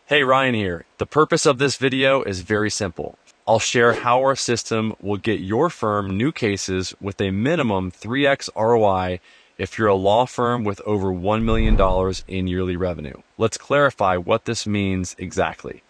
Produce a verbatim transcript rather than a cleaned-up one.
Hey, Ryan here. The purpose of this video is very simple. I'll share how our system will get your firm new cases with a minimum three X R O I if you're a law firm with over one million dollars in yearly revenue. Let's clarify what this means exactly.